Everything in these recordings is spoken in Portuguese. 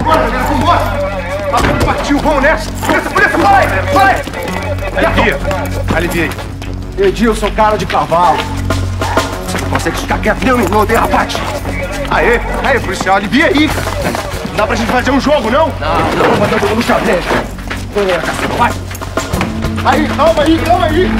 Vambora, galera, vambora! Partiu, vamos nessa! Polícia, vai! Aliviei. Edilson, cara de cavalo. Você não consegue ficar quieto nem um minuto, hein, rapaz? Aê, policial, alivia aí, cara. Não dá pra gente fazer um jogo, não? Não, vamos botar todo mundo no xadrez. Vai. Aí, calma aí.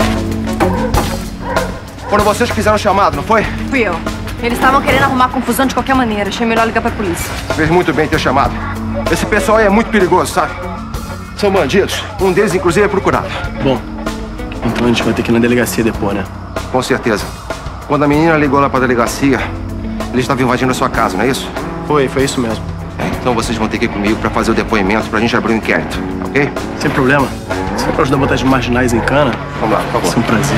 Foram vocês que fizeram o chamado, não foi? Fui eu. Eles estavam querendo arrumar confusão de qualquer maneira. Achei melhor ligar pra polícia. Fez muito bem ter chamado. Esse pessoal aí é muito perigoso, sabe? São bandidos. Um deles, inclusive, é procurado. Bom, então a gente vai ter que ir na delegacia depois, né? Com certeza. Quando a menina ligou lá pra delegacia, eles estavam invadindo a sua casa, não é isso? Foi isso mesmo. Então vocês vão ter que ir comigo pra fazer o depoimento, pra gente abrir um inquérito, ok? Sem problema. Se for pra ajudar a botar de marginais em cana, vamos lá, por favor. Vai ser um prazer.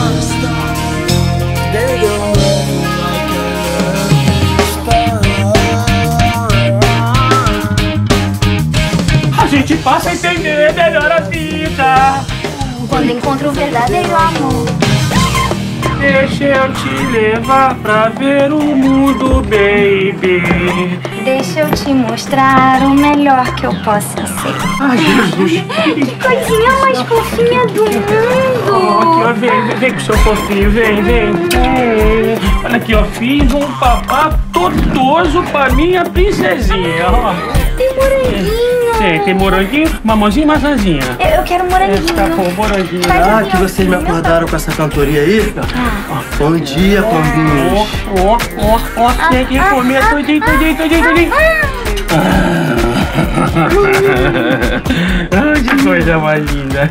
A gente passa a entender melhor a vida quando encontra o verdadeiro amor. Deixa eu te levar pra ver o mundo, baby. Deixa eu te mostrar o melhor que eu possa ser. Ai, Jesus. Que coisinha mais fofinha do mundo. Aqui, ó, vem com o seu fofinho, vem. Olha aqui, ó, fiz um papá tortoso pra minha princesinha, ó. Tem moranguinho. Tem moranguinho, mamãozinho e maçãzinha. Eu quero moranguinho. Tá bom, moranguinho. Ah, que vocês me acordaram com essa cantoria aí? Bom dia, pombinhos. Ó, tem que comer tudinho. Que coisa mais linda.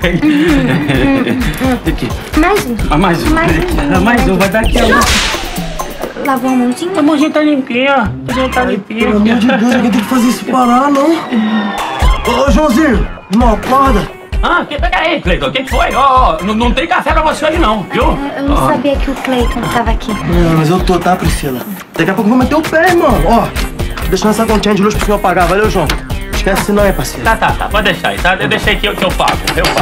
Aqui. Mais um, vai dar aqui, ó. Lavou a mãozinha? A mãozinha tá limpinha. Pelo amor de Deus, ninguém tem que fazer isso parar, não. Ô, Joãozinho, não acorda. Pega aí, Cleiton, o que foi? Não tem café pra você hoje não, viu? Eu não sabia que o Cleiton tava aqui. Mas eu tô, tá, Priscila? Daqui a pouco eu vou meter o pé, irmão. Ó, deixando essa continha de luz pro senhor pagar, valeu, João? Esquece não aí, parceiro. Tá, pode deixar aí, tá? Eu deixei que eu pago,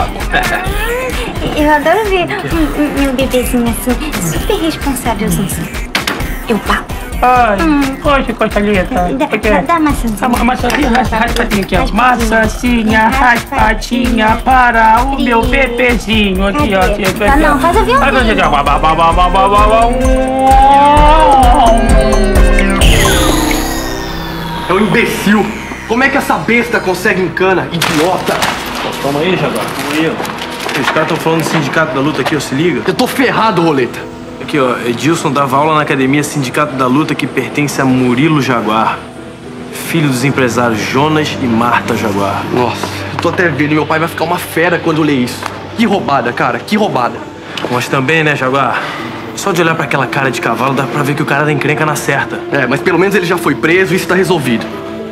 Eu adoro ver meu bebezinho assim, super responsávelzinho assim. Eu pago. Ai, que coisa linda. Dá a maçãzinha. A maçãzinha, raspadinha aqui, ó. Maçãzinha, raspadinha para o meu bebezinho. Aqui, ó. Tá, não, faz a violão. É um imbecil. Como é que essa besta consegue em cana? Idiota. Calma aí, Jaguar. Calma aí, ó. Os caras estão falando do sindicato da luta aqui, ó. Se liga. Eu tô ferrado, Roleta. Aqui, ó, Edilson dava aula na academia Sindicato da Luta que pertence a Murilo Jaguar, filho dos empresários Jonas e Marta Jaguar. Nossa, eu tô até vendo, meu pai vai ficar uma fera quando eu ler isso. Que roubada, cara, que roubada. Mas também, né, Jaguar? Só de olhar pra aquela cara de cavalo dá pra ver que o cara da encrenca na certa. Mas pelo menos ele já foi preso e isso tá resolvido.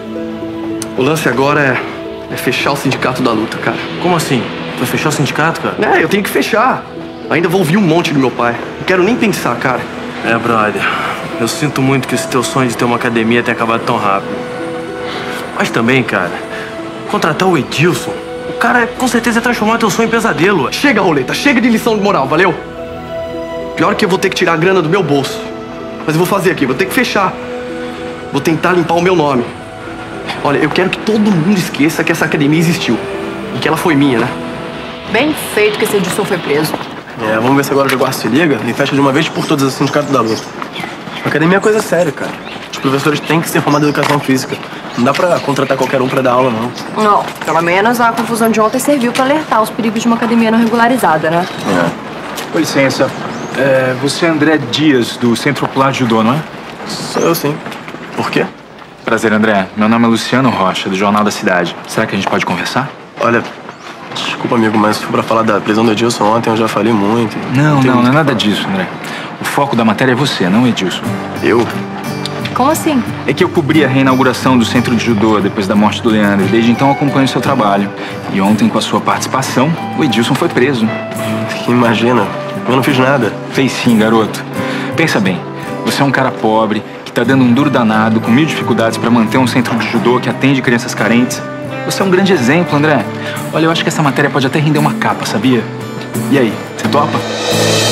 O lance agora é fechar o Sindicato da Luta, cara. Como assim? Vai fechar o sindicato, cara? Eu tenho que fechar. Ainda vou ouvir um monte do meu pai. Não quero nem pensar, cara. Brother, eu sinto muito que esse teu sonho de ter uma academia tenha acabado tão rápido. Mas também, cara, contratar o Edilson, o cara com certeza ia transformar teu sonho em pesadelo. Chega, Roleta, chega de lição de moral, valeu? Pior que eu vou ter que tirar a grana do meu bolso. Mas eu vou fazer aqui, vou ter que fechar. Vou tentar limpar o meu nome. Olha, eu quero que todo mundo esqueça que essa academia existiu. E que ela foi minha, né? Bem feito que esse Edilson foi preso. Vamos ver se agora o Jaguar se liga e fecha de uma vez por todas o Sindicato da Luta. A academia é coisa séria, cara. Os professores têm que ser formados em educação física. Não dá pra contratar qualquer um pra dar aula, não. Não, pelo menos a confusão de ontem serviu pra alertar os perigos de uma academia não regularizada, né? Com licença, você é André Dias, do Centro Popular de Judô, não é? Sou eu, sim. Por quê? Prazer, André. Meu nome é Luciano Rocha, do Jornal da Cidade. Será que a gente pode conversar? Olha, desculpa, amigo, mas se for pra falar da prisão do Edilson ontem, eu já falei muito. Não é nada disso, André. O foco da matéria é você, não o Edilson. Eu? Como assim? É que eu cobri a reinauguração do Centro de Judô depois da morte do Leandro. E desde então acompanho o seu trabalho. E ontem, com a sua participação, o Edilson foi preso. Imagina, eu não fiz nada. Fez sim, garoto. Pensa bem, você é um cara pobre, que tá dando um duro danado, com 1000 dificuldades pra manter um centro de judô que atende crianças carentes. Você é um grande exemplo, André. Olha, eu acho que essa matéria pode até render uma capa, sabia? E aí, você topa?